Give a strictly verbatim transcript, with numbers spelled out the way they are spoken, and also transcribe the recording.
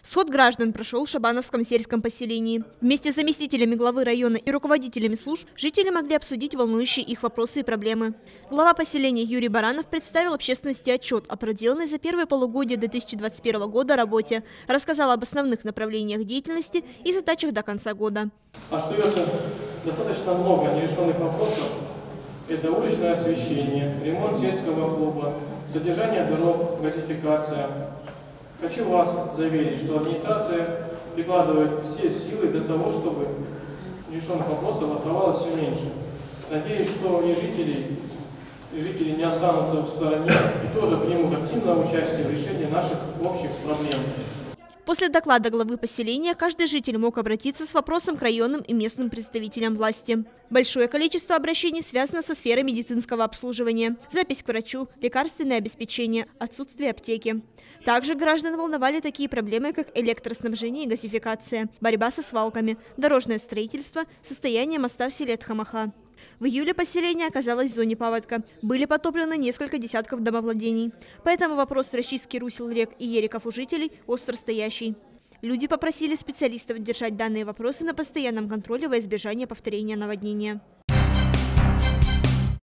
Сход граждан прошел в Шабановском сельском поселении. Вместе с заместителями главы района и руководителями служб жители могли обсудить волнующие их вопросы и проблемы. Глава поселения Юрий Баранов представил общественности отчет о проделанной за первое полугодие две тысячи двадцать первого года работе, рассказал об основных направлениях деятельности и задачах до конца года. Остается достаточно много нерешенных вопросов. Это уличное освещение, ремонт сельского клуба, содержание дорог, газификация. Хочу вас заверить, что администрация прикладывает все силы для того, чтобы нерешенных вопросов оставалось все меньше. Надеюсь, что и жители, и жители не останутся в стороне и тоже примут активное участие в решении наших общих проблем. После доклада главы поселения каждый житель мог обратиться с вопросом к районным и местным представителям власти. Большое количество обращений связано со сферой медицинского обслуживания, запись к врачу, лекарственное обеспечение, отсутствие аптеки. Также граждан волновали такие проблемы, как электроснабжение и газификация, борьба со свалками, дорожное строительство, состояние моста в селе Тхамаха. В июле поселение оказалось в зоне паводка. Были потоплены несколько десятков домовладений. Поэтому вопрос расчистки русел рек и ериков у жителей остро стоящий. Люди попросили специалистов держать данные вопросы на постоянном контроле во избежание повторения наводнения.